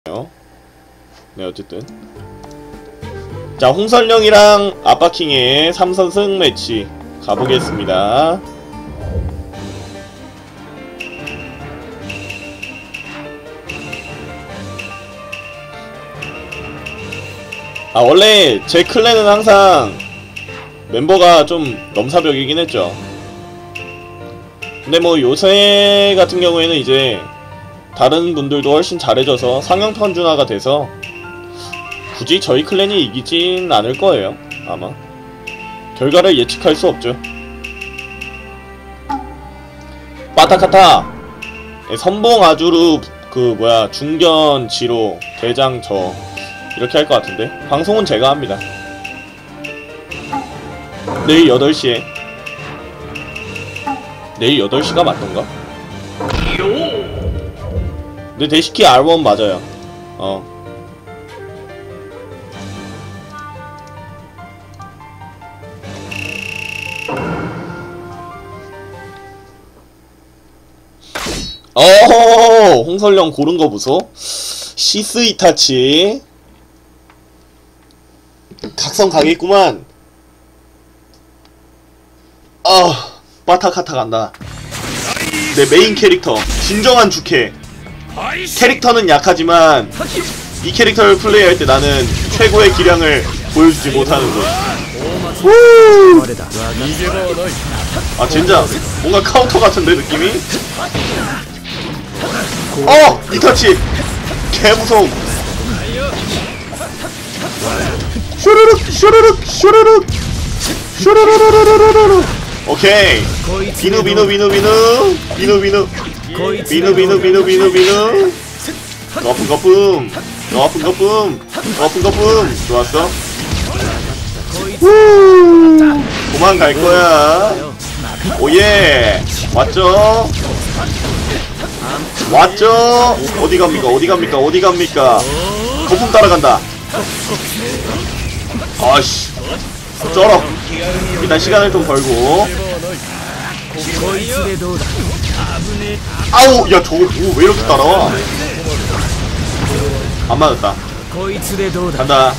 네, 어쨌든 자, 홍설령이랑 아빠킹의 3선승 매치 가보겠습니다. 아, 원래 제 클랜은 항상 멤버가 좀 넘사벽이긴 했죠. 근데 뭐 요새 같은 경우에는 이제 다른 분들도 훨씬 잘해져서 상향편준화가 돼서 굳이 저희 클랜이 이기진 않을 거예요. 아마 결과를 예측할 수 없죠. 빠타카타 선봉 아주르 그 뭐야 중견 지로 대장 저 이렇게 할 것 같은데 방송은 제가 합니다. 내일 8시에 내일 8시가 맞던가? 근데 데시키 R1 맞아요. 홍설령 고른거 보소. 시스 이타치 각성 가겠구만. 빠타카타 간다. 내 메인 캐릭터 진정한 주캐. 캐릭터는 약하지만 이 캐릭터를 플레이할 때 나는 최고의 기량을 보여주지 못하는 것. 아 젠장 뭔가 카운터 같은데 느낌이? 이타치 개무서움. 슈르륵 슈르륵 슈르륵 슈르르르르르르. 오케이 비누 비누 비누 비누 비누 비누 비누 비누 비누 비누 비누 거품 거품 거품 거품 거품 거품. 좋았어. 도망갈 거야. 오예 왔죠 왔죠. 어디 갑니까 어디 갑니까 어디 갑니까. 거품 따라간다. 아씨 쩔어. 일단 시간을 좀 벌고. 아우 야 저거 뭐 왜 이렇게 따라와. 안 맞았다. 간다.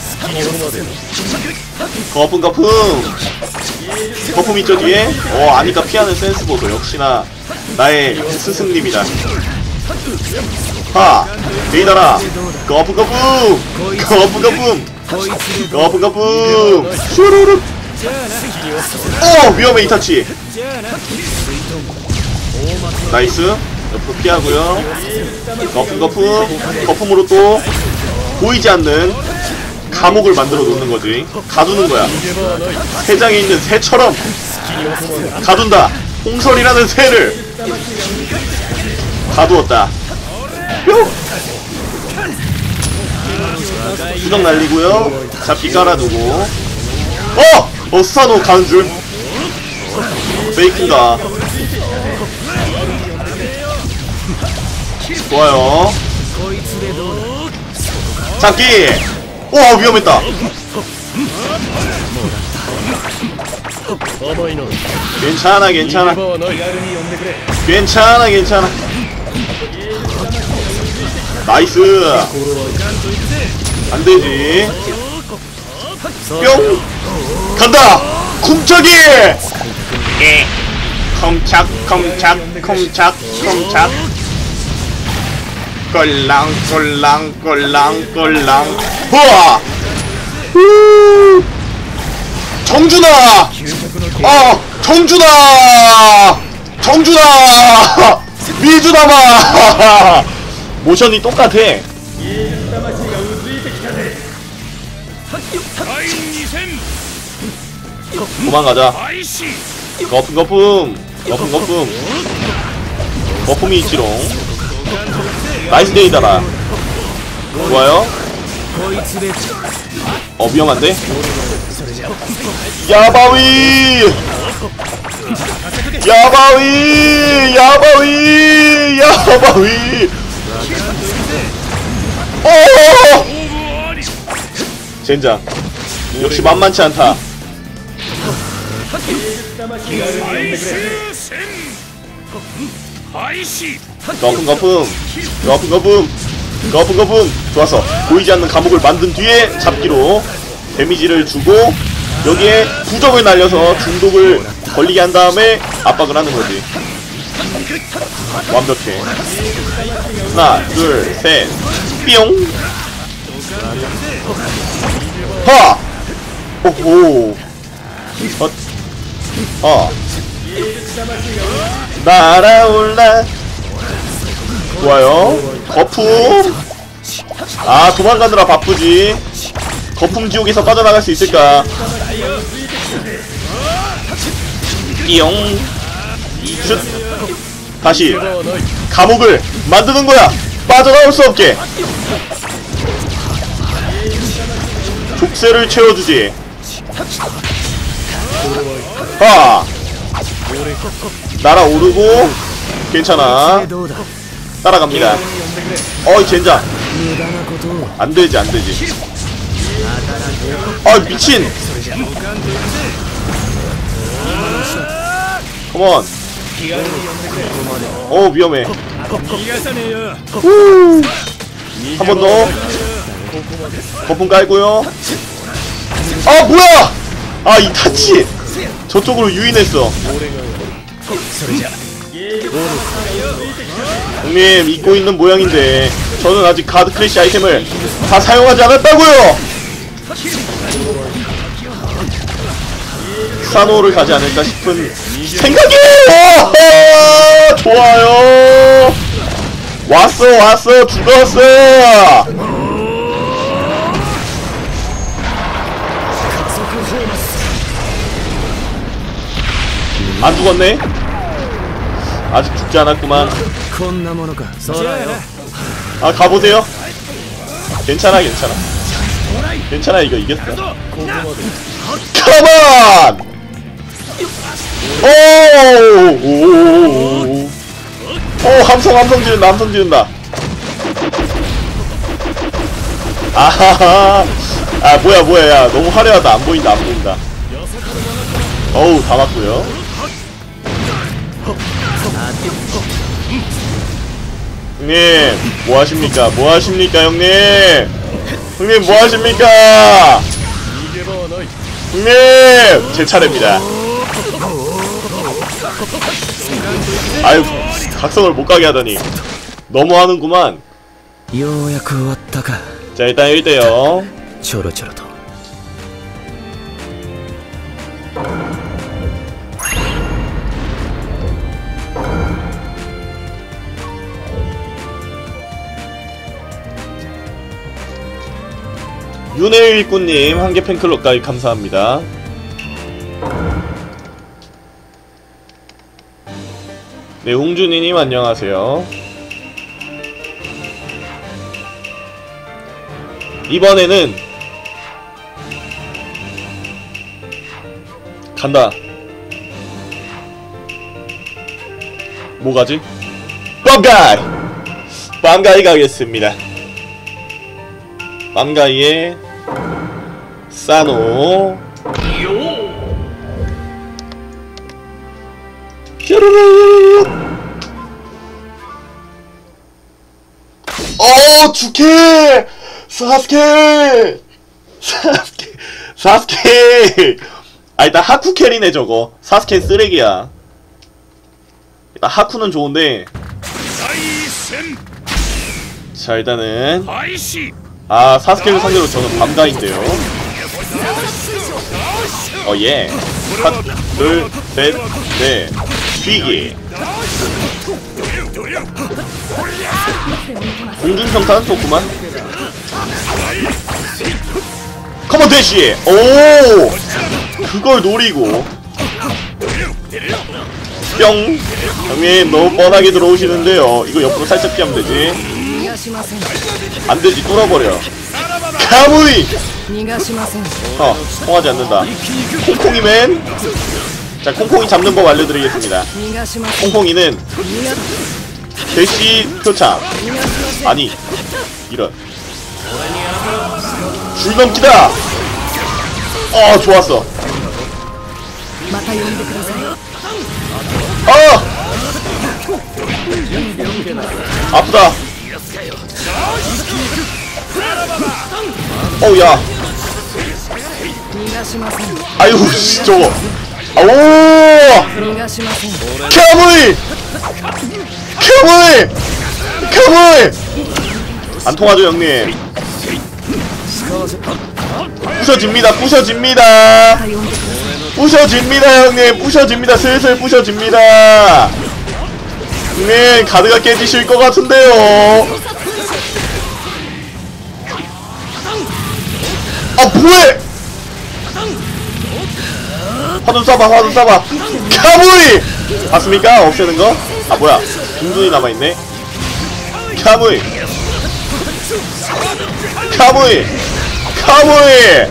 거품 거품 거품 있죠 뒤에? 아니까 피하는 센스 보소. 역시나 나의 스승님이다. 하! 데이더라! 거품 거품! 거품 거품! 거품 거품! 슈루룩! 위험해 이타치! 나이스! 옆으로 피하고요. 거품 거품! 거품으로 또 보이지 않는 감옥을 만들어 놓는 거지. 가두는 거야. 새장에 있는 새처럼 가둔다. 홍설이라는 새를 가두었다. 뿅! 수정 날리고요. 잡기 깔아두고. 스타노 가는 줄. 페이크인가. 좋아요. 잡기! 위험했다. 괜찮아 괜찮아 괜찮아 괜찮아. 나이스. 안되지. 뿅 간다. 쿵짝이. 컴착 컴착 컴착 컴착 꼴랑 꼴랑 꼴랑 꼴랑. 후아 정준아. 정준아 정준아 미주나마. 모션이 똑같아. 도망가자. 거품 거품 거품 거품 거품이 있지롱. 나이스 데이다라. 좋아요. 위험한데? 야바위 야바위 야바위 야바위. 젠장 역시 만만치 않다. 거품 거품 거품 거품 거품. 좋았어. 보이지 않는 감옥을 만든 뒤에 잡기로 데미지를 주고 여기에 부적을 날려서 중독을 걸리게 한 다음에 압박을 하는 거지. 완벽해. 하나, 둘, 셋, 뿅. 하! 오호. 날아올라. 좋아요. 거품. 아, 도망가느라 바쁘지. 거품 지옥에서 빠져나갈 수 있을까? 띠용. 슛. 다시 감옥을 만드는 거야. 빠져나올 수 없게. 족쇄를 채워주지. 하. 날아오르고. 괜찮아. 따라갑니다. 어이 젠장. 안되지 안되지. 아 미친. 컴온. 오 위험해. 한 번 더. 거품 깔고요. 아 뭐야. 아 이 타치 저쪽으로 유인했어. 형님 잊고 있는 모양인데 저는 아직 가드 크래시 아이템을 다 사용하지 않았다고요. 사노를 가지 않을까 싶은 생각이에요. 좋아요. 왔어 죽었어. 안 죽었네. 아직 죽지 않았구만. 아 가보세요. 괜찮아 이거 이겼어. 컴온. 오 함성 지른다. 아하하. 아 뭐야 야 너무 화려하다. 안 보인다. 어우 다 맞고요. 형님 뭐하십니까 형님 뭐하십니까. 형님 제 차례입니다. 아유 각성을 못가게 하더니 너무하는구만. 자 일단 1대0. 윤혜일꾼님 한개 팬클럽 가입 감사합니다. 네 홍준이님 안녕하세요. 이번에는 간다. 뭐가지? 빰가이 가겠습니다. 빰가이의 사노. 뾰로로. 주케 사스케. 아 일단 하쿠 캐리네 저거. 사스케 쓰레기야. 일단 하쿠는 좋은데. 자 일단은 아 사스케를 상대로 저는 밤가인데요. 예. 하나 둘 셋 넷 튀기. 공중평탄 좋구만. 컴온 대시. 오 그걸 노리고 뿅. 형님 너무 뻔하게 들어오시는데요. 이거 옆으로 살짝 피하면 되지. 안되지 뚫어버려. 가무이. 통하지 않는다. 콩콩이맨. 자 콩콩이 잡는 법 알려드리겠습니다. 콩콩이는 대시 표창. 아니 이런 줄넘기다. 좋았어. 아프다. 어우야. 아유 씨 저거. 오! 캬무이! 캬무이! 캬무이! 안 통하죠 형님. 부셔집니다. 부셔집니다. 부셔집니다 형님. 부셔집니다. 슬슬 부셔집니다. 형님 가드가 깨지실 것 같은데요. 아 뭐해! 화좀 쏴봐. 화좀 쏴봐. 캬무이! 봤습니까? 없애는 거? 아 뭐야 빈둥이 남아있네. 캬무이! 캬무이! 캬무이!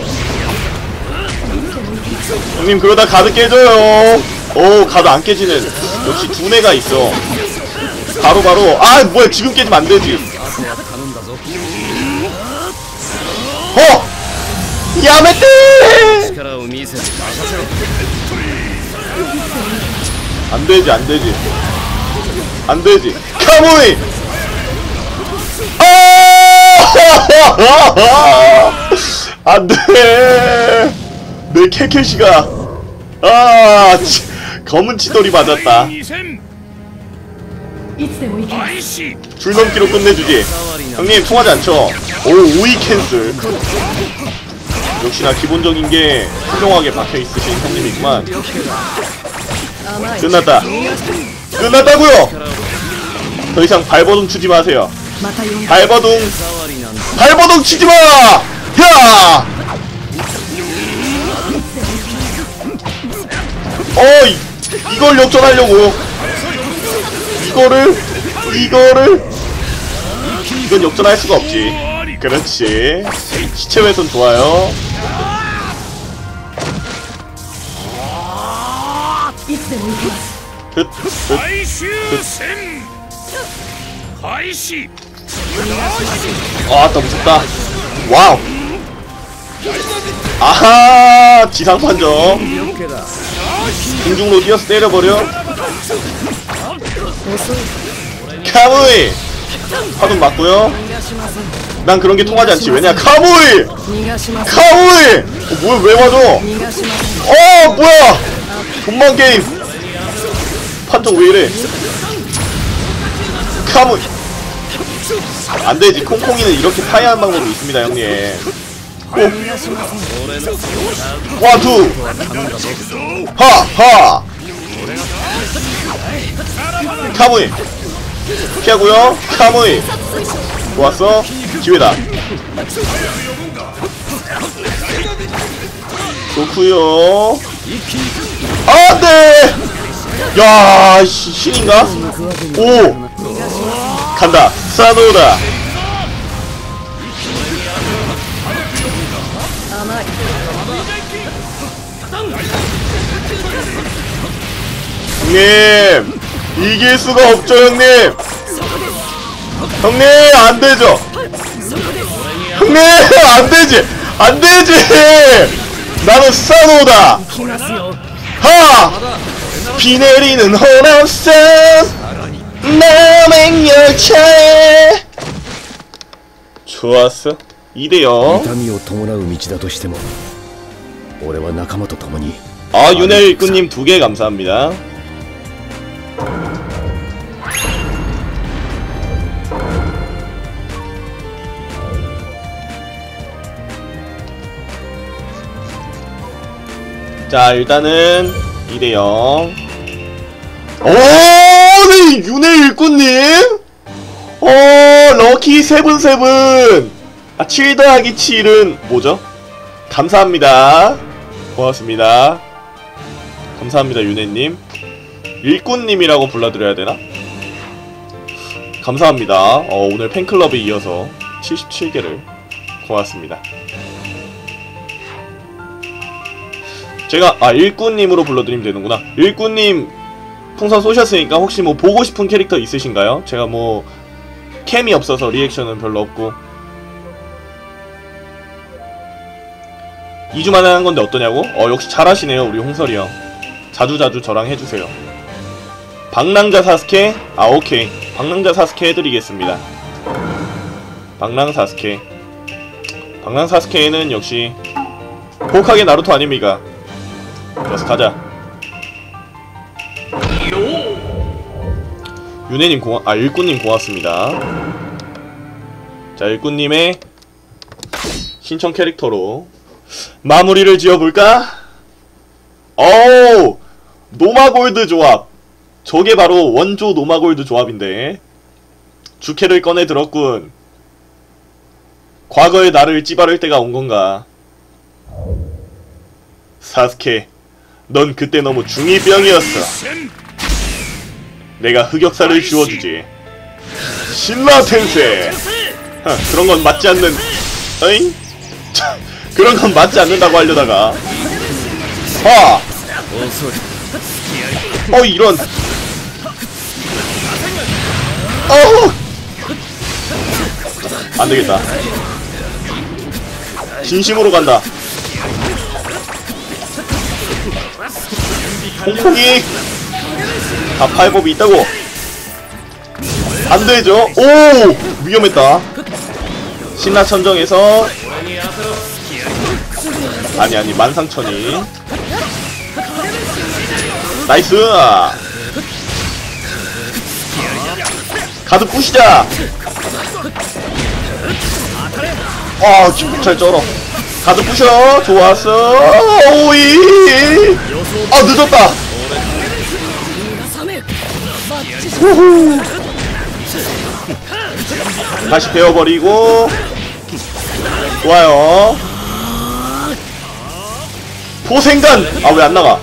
형님 그러다 가드 깨져요. 오 가드 안 깨지는 역시 두뇌가 있어. 바로 아 뭐야 지금 깨지면 안 되지. 야메떼! 안 되지 안 되지 안 되지. 카무이! 안 돼! 내 케케시가 검은 치돌이 맞았다. 줄넘기로 끝내주지. 형님 통하지 않죠? 오 5위 캔슬. 역시나 기본적인 게 훌륭하게 박혀있으신 형님이구만. 끝났다. 끝났다고요. 더 이상 발버둥 치지 마세요. 발버둥 치지 마. 야! 이걸 역전하려고. 이건 역전할 수가 없지. 그렇지. 시체 훼손 좋아요. 아따 무섭다. 와우. 아하 지상판정. 공중으로 뛰어서 때려버려. 카무이! 화돈 맞고요. 난 그런게 통하지 않지. 왜냐 카무이! 카무이! 뭐야 왜 맞아? 뭐야 돈만 게임 판정 왜 이래. 카무이! 안되지. 콩콩이는 이렇게 파이하는 방법이 있습니다 형님. 원투! 하하! 카무이! 피하고요. 카무이! 좋았어. 기회다. 좋구요. 안돼! 야 신인가? 오! 간다. 사노다. 형님 이길 수가 없죠 형님. 형님 안되죠. 형님 안되지. 안되지. 나는 사노다. 하! 비 내리는 호남산 남행열차에. 좋았어. 2대0. 윤혜일꾼님 2개 감사합니다. 자 일단은 2대0. 오! 네 윤혜일꾼님? 럭키 세븐세븐! 7 더하기 7은 뭐죠? 감사합니다. 고맙습니다. 감사합니다 윤혜님. 일꾼님이라고 불러드려야 되나? 감사합니다. 오늘 팬클럽에 이어서 77개를 고맙습니다. 제가 일꾼님으로 불러드리면 되는구나. 일꾼님 풍선 쏘셨으니까 혹시 뭐 보고 싶은 캐릭터 있으신가요? 제가 뭐 캠이 없어서 리액션은 별로 없고 2주 만에 하는 건데 어떠냐고? 역시 잘하시네요 우리 홍설이 형. 자주자주 저랑 해주세요. 방랑자 사스케? 오케이. 방랑자 사스케 해드리겠습니다. 방랑 사스케. 방랑 사스케는 역시 호카게 나루토 아닙니까? 그래서 가자. 윤혜님 일꾼님 고맙습니다. 자, 일꾼님의 신청 캐릭터로 마무리를 지어볼까? 어우! 노마골드 조합! 저게 바로 원조 노마골드 조합인데 주캐를 꺼내 들었군. 과거의 나를 찌바를 때가 온 건가? 사스케, 넌 그때 너무 중2병이었어. 내가 흑역사를 지워주지. 신라 텐세! 그런 건 맞지 않는... 어잉? 그런 건 맞지 않는다고 하려다가 이런. 안되겠다. 진심으로 간다. 퐁퐁이 다 파이법이 있다고. 안되죠. 오! 위험했다. 신라천정에서 아니 만상천이. 나이스. 가드 부시자. 잘 쩔어. 가드 부셔. 좋았어. 오이. 늦었다. 후후. 다시 베어버리고. 좋아요. 포생간! 왜 안 나가?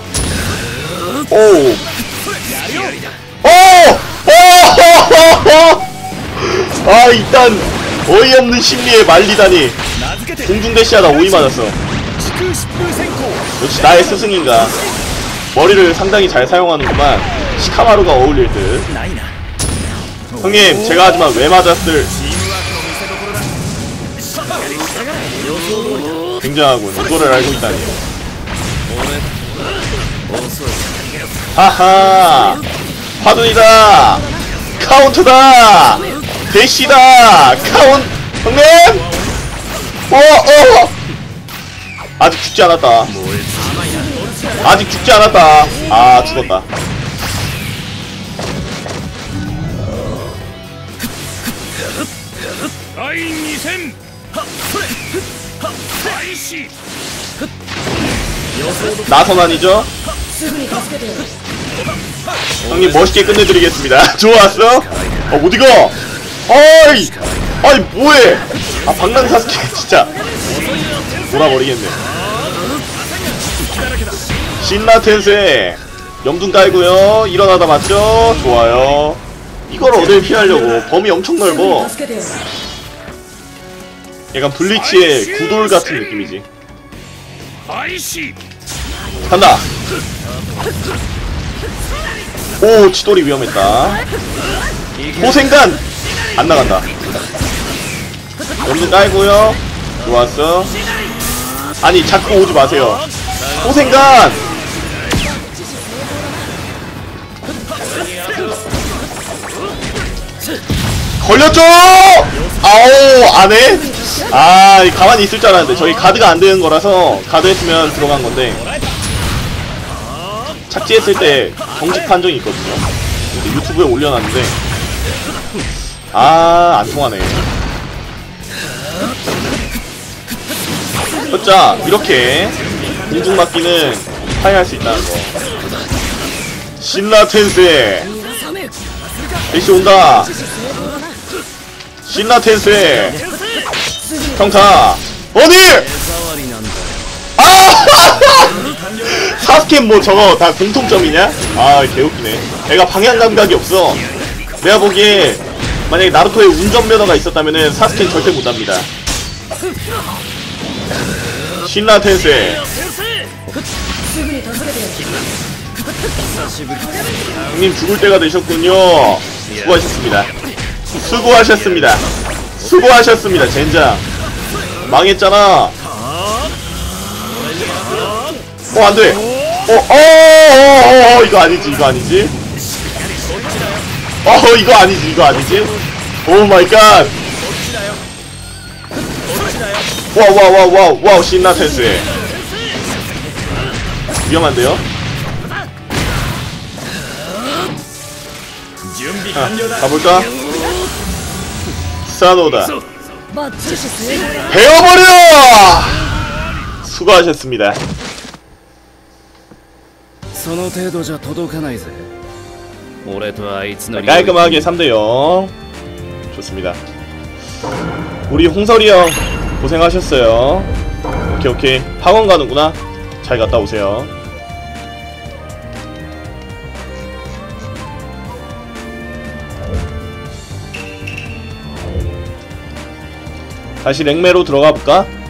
일단 어이없는 심리에 말리다니. 공중대시하다 오이 맞았어. 역시 나의 스승인가. 머리를 상당히 잘 사용하는구만. 시카마루가 어울릴 듯. 형님, 제가 하지만 왜 맞았을. 굉장하군. 이거를 알고 있다니. 하하! 파둔이다! 카운트다! 대시다! 형님! 아직 죽지 않았다. 아직 죽지 않았다. 죽었다. 나선 아니죠? 형님 멋있게 끝내드리겠습니다. 좋았어? 어디가? 아이 뭐해? 방랑 사스케 진짜 돌아버리겠네. 신라 텐세 염둥 깔고요. 일어나다 맞죠? 좋아요. 이걸 어딜 피하려고. 범위 엄청 넓어. 약간 블리치의 구돌 같은 느낌이지. 간다. 치돌이 위험했다. 포생간! 안 나간다. 염둥 깔고요. 좋았어. 아니 자꾸 오지 마세요. 포생간! 걸렸죠! 안해? 가만히 있을 줄 알았는데 저기 가드가 안 되는 거라서 가드 했으면 들어간 건데 착지했을 때 정직 판정이 있거든요. 근데 유튜브에 올려놨는데 안 통하네. 자, 이렇게 공중맞기는 파괴할 수 있다는 거. 신라 텐세 대시 온다. 신라 텐세 평타 어디! 사스케 뭐 저거 다 공통점이냐? 개웃기네. 애가 방향 감각이 없어. 내가 보기에 만약에 나루토에 운전면허가 있었다면은 사스케는 절대 못합니다. 신라 텐세. 형님 죽을 때가 되셨군요. 수고하셨습니다. 수고하셨습니다. 수고하셨습니다. 젠장 망했잖아. 안돼. 이거 아니지. 이거 아니지. 이거 아니지. 이거 아니지. 오 마이 갓. 와우 신나 센스. 위험한데요? 가볼까? 스타노다. 베어버려! 수고하셨습니다. 깔끔하게 3대0. 좋습니다. 우리 홍설이 형 고생하셨어요. 오케이 학원 가는구나. 잘 갔다 오세요. 다시 랭메로 들어가 볼까?